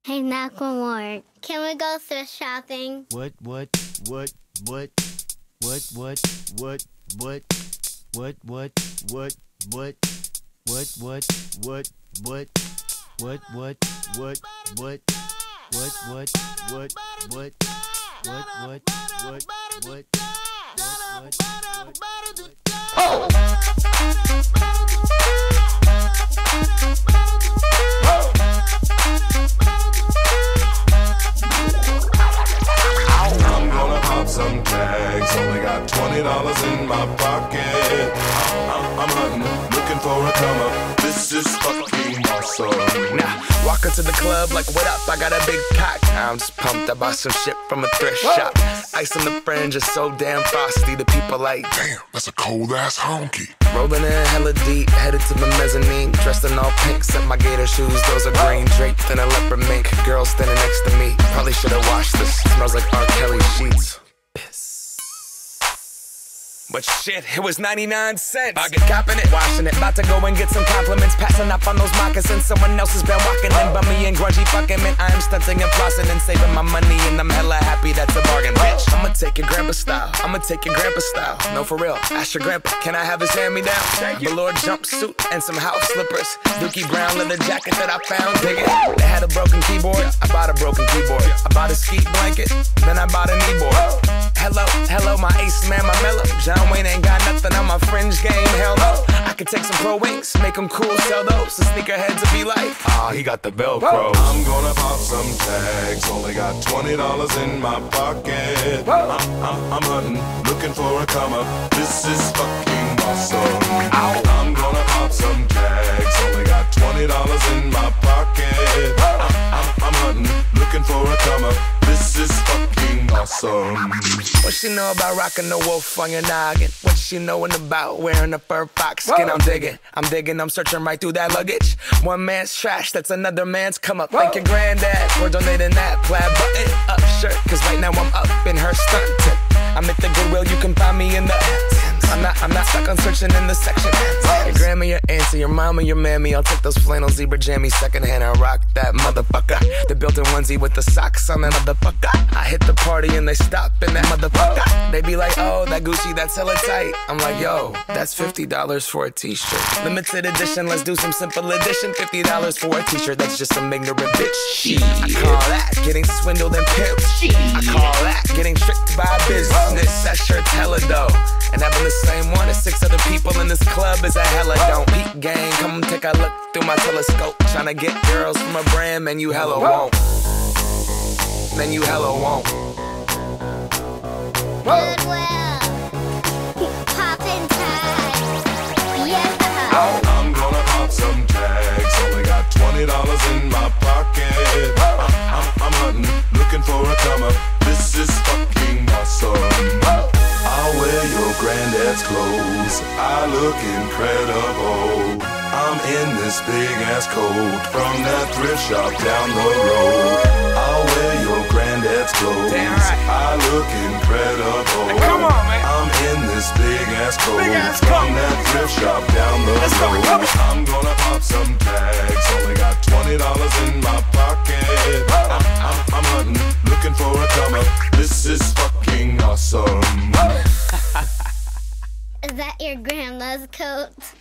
Hey, Macklemore, can we go thrift shopping? What? I'm gonna pop some tags. Only got $20 in my pocket. I'm hunting, looking for a come up. This is fucking awesome. Now, walk into the club like, what up? I got a big cock. I'm just pumped. I bought some shit from a thrift shop. Ice on the fringe is so damn frosty. The people like, Damn, that's a cold ass honky. rolling in hella deep, headed to the mezzanine. Dressed in all pink, set my gator shoes. Those are green, draped in a leopard mink. Girl standing next to me. Probably should've washed this. Smells like R. Kelly sheets. But shit, it was 99 cents. I get copping it, washing it. About to go and get some compliments. Passing up on those moccasins. Someone else has been walking in. Bummy and grungy fucking man. I am stunting and flossing and saving my money. And I'm hella happy that's a bargain, bitch. I'ma take your grandpa style. I'ma take your grandpa style. No, for real. Ask your grandpa, can I have his hand-me-down? Velour jumpsuit and some house slippers. Dookie brown leather jacket that I found. Dig it. They had a broken keyboard. I bought a broken keyboard. I bought a ski blanket. Then I bought a kneeboard. Hello, my ace man, my mellow. John Wayne ain't got nothing on my fringe game, hell no. I could take some pro wings, make them cool, sell those. The sneakerheads will be like, he got the Velcro. I'm gonna pop some tags. Only got $20 in my pocket. I'm hunting, looking for a come up. This is fucking awesome. I'm gonna pop some tags. Only got $20 in my pocket. I'm hunting, looking for a come up. This is fucking awesome. What she know about rocking the wolf on your noggin? What she knowin' about wearing a fur fox skin? I'm digging, I'm searching right through that luggage. One man's trash, that's another man's come up. Thank your granddad for donating that plaid button up shirt. Cause right now I'm up in her stuntin'. I'm at the Goodwill, you can find me in the I'm not stuck on searching in the section. Your grandma, your auntie, your mama, your mammy. I'll take those flannel zebra jammies secondhand and rock that motherfucker. The built-in onesie with the socks on that motherfucker. I hit the party and they stop in that motherfucker. They be like, oh, that Gucci, that's hella tight. I'm like, yo, that's $50 for a t-shirt. Limited edition, let's do some simple edition. $50 for a t-shirt, that's just some ignorant bitch. Shit. I call that getting swindled and pimped. I call that getting tricked by business. That shirt's hella dope. And having the same one as 6 other people in this club is a hella don't. Peep gang, come take a look through my telescope. Tryna get girls from a brand, man, you hella won't. Man, you hella won't. Goodwill, poppin' tags, yeah. I'm gonna pop some tags. Only got $20 in my pocket. I'm hunting, looking for a come up. This is fucking awesome. I'll wear your granddad's clothes. I look incredible. I'm in this big ass coat from that thrift shop down the road. I'll wear your granddad's clothes. Damn right. I look incredible. Hey, come on, man. I'm in this big ass coat from that thrift shop down the road. I'm gonna pop some tags. Only got $20 in my pocket. I'm hunting, looking for a come up. This is fucking awesome. Is that your grandma's coat?